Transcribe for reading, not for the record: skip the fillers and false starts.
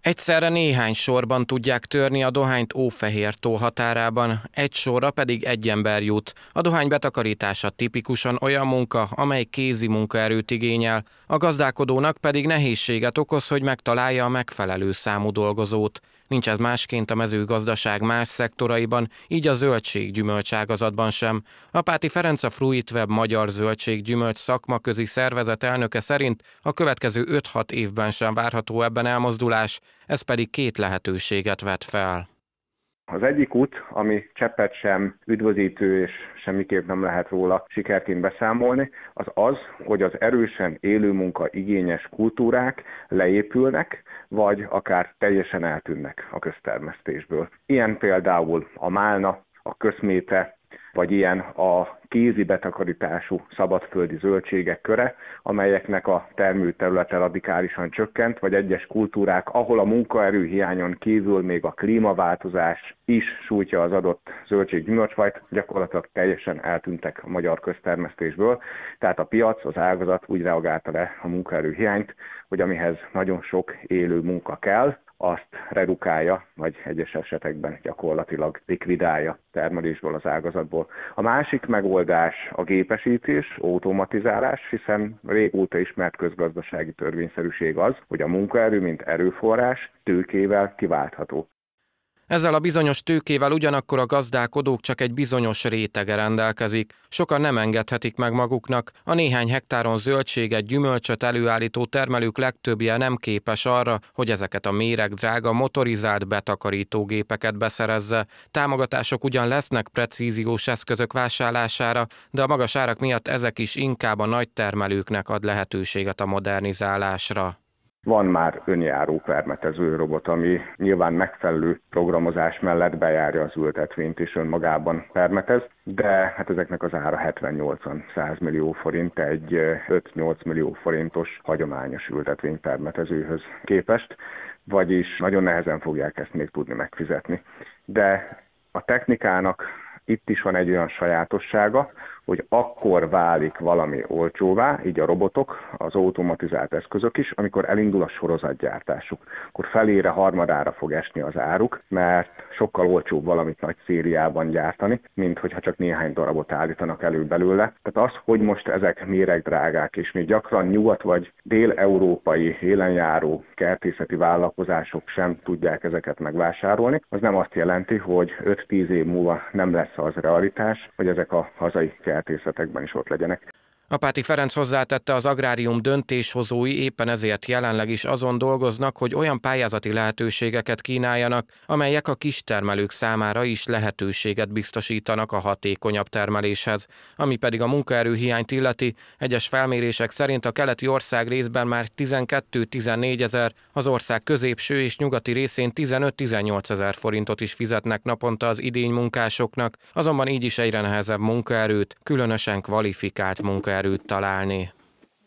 Egyszerre néhány sorban tudják törni a dohányt Ófehértó határában, egy sorra pedig egy ember jut. A dohány betakarítása tipikusan olyan munka, amely kézi munkaerőt igényel, a gazdálkodónak pedig nehézséget okoz, hogy megtalálja a megfelelő számú dolgozót. Nincs ez másként a mezőgazdaság más szektoraiban, így a zöldség-gyümölcs ágazatban sem. Apáti Ferenc, a Fruitweb magyar zöldség-gyümölcs szakmaközi szervezet elnöke szerint a következő 5-6 évben sem várható ebben elmozdulás, ez pedig két lehetőséget vet fel. Az egyik út, ami cseppet sem üdvözítő és semmiképp nem lehet róla sikerként beszámolni, az az, hogy az erősen élőmunka igényes kultúrák leépülnek, vagy akár teljesen eltűnnek a köztermesztésből. Ilyen például a málna, a közméte, vagy ilyen a kézi betakarítású szabadföldi zöldségek köre, amelyeknek a termőterülete radikálisan csökkent, vagy egyes kultúrák, ahol a munkaerő hiányon kívül még a klímaváltozás is sújtja az adott zöldség-gyümölcsfajt, gyakorlatilag teljesen eltűntek a magyar köztermesztésből. Tehát a piac, az ágazat úgy reagálta le a munkaerő hiányt, hogy amihez nagyon sok élő munka kell, azt redukálja, vagy egyes esetekben gyakorlatilag likvidálja termelésből az ágazatból. A másik megoldás a gépesítés, automatizálás, hiszen régóta ismert közgazdasági törvényszerűség az, hogy a munkaerő, mint erőforrás tőkével kiváltható. Ezzel a bizonyos tőkével ugyanakkor a gazdálkodók csak egy bizonyos rétege rendelkezik. Sokan nem engedhetik meg maguknak, a néhány hektáron zöldséget, gyümölcsöt előállító termelők legtöbbje nem képes arra, hogy ezeket a méregdrága motorizált betakarítógépeket beszerezze. Támogatások ugyan lesznek precíziós eszközök vásárlására, de a magas árak miatt ezek is inkább a nagy termelőknek ad lehetőséget a modernizálásra. Van már önjáró permetező robot, ami nyilván megfelelő programozás mellett bejárja az ültetvényt és önmagában permetez, de hát ezeknek az ára 70-80-100 millió forint egy 5-8 millió forintos hagyományos ültetvény permetezőhöz képest, vagyis nagyon nehezen fogják ezt még tudni megfizetni. De a technikának itt is van egy olyan sajátossága, hogy akkor válik valami olcsóvá, így a robotok, az automatizált eszközök is, amikor elindul a sorozatgyártásuk. Akkor felére, harmadára fog esni az áruk, mert sokkal olcsóbb valamit nagy szériában gyártani, mint hogyha csak néhány darabot állítanak elő belőle. Tehát az, hogy most ezek méregdrágák, és még gyakran nyugat vagy dél-európai élenjáró kertészeti vállalkozások sem tudják ezeket megvásárolni, az nem azt jelenti, hogy 5-10 év múlva nem lesz az realitás, hogy ezek a hazai kertészetekben is ott legyenek. Apáti Ferenc hozzátette, az agrárium döntéshozói éppen ezért jelenleg is azon dolgoznak, hogy olyan pályázati lehetőségeket kínáljanak, amelyek a kistermelők számára is lehetőséget biztosítanak a hatékonyabb termeléshez. Ami pedig a munkaerőhiányt illeti, egyes felmérések szerint a keleti ország részben már 12-14 ezer, az ország középső és nyugati részén 15-18 ezer forintot is fizetnek naponta az idénymunkásoknak, azonban így is egyre nehezebb munkaerőt, különösen kvalifikált munkaerőt találni.